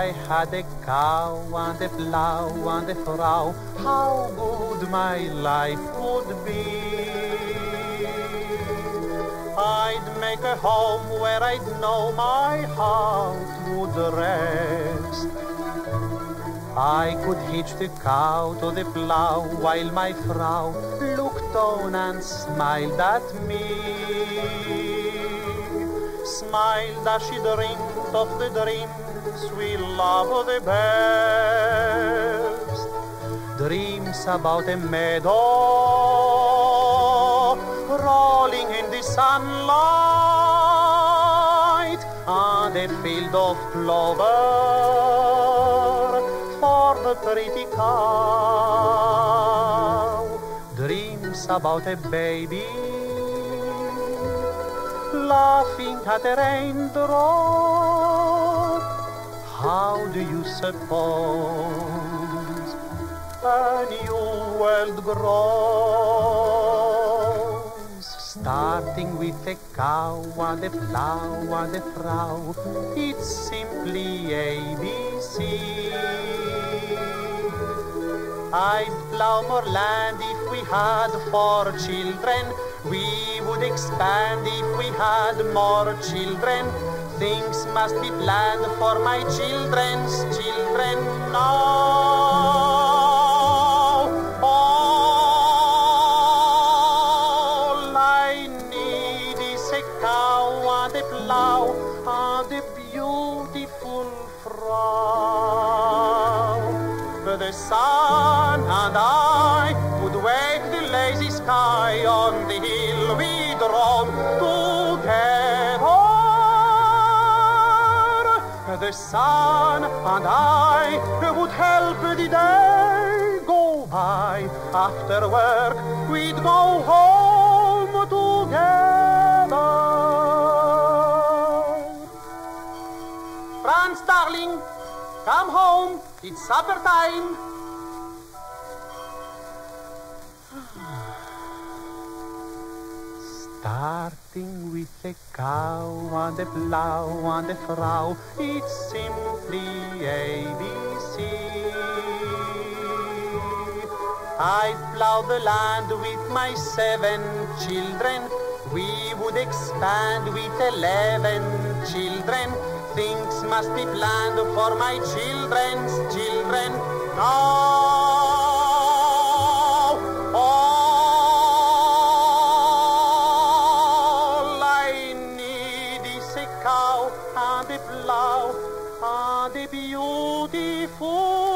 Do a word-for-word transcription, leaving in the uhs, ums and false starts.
I had a cow and a plough and a Frau, how good my life would be. I'd make a home where I'd know my heart would rest. I could hitch the cow to the plough while my Frau looked on and smiled at me. Smiled as she dreamed of the dreams we love the best. Dreams about a meadow rolling in the sunlight and a field of clover for the pretty cow. Dreams about a baby laughing at a raindrop. How do you suppose a new world grows? Starting with a cow and a plough and a Frau, it's simply A B C. I'd plough more land if we had four children. We would expand if we had more children. Things must be planned for my children's children now. All I need is a cow and a plough and a beautiful Frau. The sun and I would wake the lazy sky on the hill we'd roam together. The sun and I would help the day go by. After work we'd go home together. Franz, darling, come home. It's supper time. Starting with a cow and a plough and a Frau, it's simply A B C. I'd plough the land with my seven children. We would expand with eleven children. Things must be planned for my children's children now. All I need is a cow and a plough and a beautiful